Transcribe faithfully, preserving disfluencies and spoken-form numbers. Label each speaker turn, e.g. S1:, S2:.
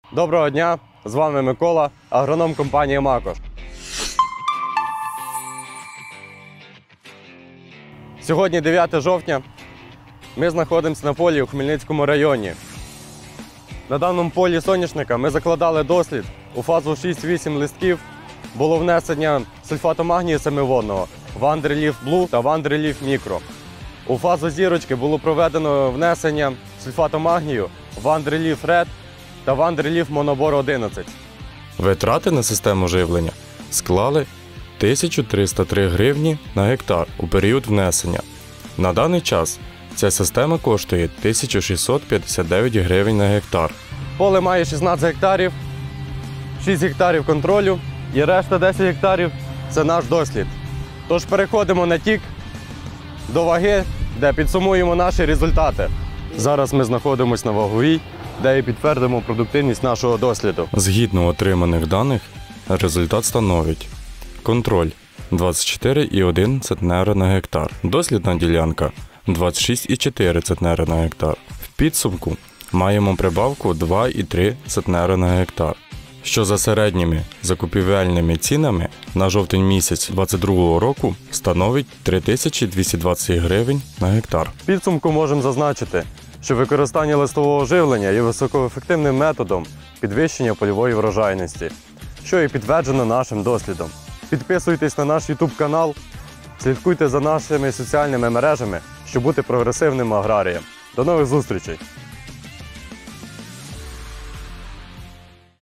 S1: Доброго дня! З вами Микола, агроном компанії Макош. Сьогодні дев'яте жовтня. Ми знаходимося на полі у Хмельницькому районі. На даному полі соняшника ми закладали дослід. У фазу шість-вісім листків було внесення сульфату магнію семиводного Вандерліф Блу та Вандерліф Мікро. У фазу зірочки було проведено внесення сульфату магнію Вандерліф Ред та Вандерліф Монобор одинадцять.
S2: Витрати на систему живлення склали тисячу триста три гривні на гектар у період внесення. На даний час ця система коштує тисячу шістсот п'ятдесят дев'ять гривень на гектар.
S1: Поле має шістнадцять гектарів, шість гектарів контролю і решта десять гектарів – це наш дослід. Тож переходимо на тік до ваги, де підсумуємо наші результати. Зараз ми знаходимося на ваговій, де і підтвердимо продуктивність нашого досліду.
S2: Згідно отриманих даних, результат становить: контроль двадцять чотири і один центнера на гектар, дослідна ділянка двадцять шість і чотири центнера на гектар. В підсумку маємо прибавку два і три центнера на гектар, що за середніми закупівельними цінами на жовтень місяць двадцять другого року становить три тисячі двісті двадцять гривень на гектар.
S1: В підсумку можемо зазначити, що використання листового живлення є високоефективним методом підвищення польової врожайності, що і підтверджено нашим дослідом. Підписуйтесь на наш ютуб канал, слідкуйте за нашими соціальними мережами, щоб бути прогресивним аграрієм. До нових зустрічей!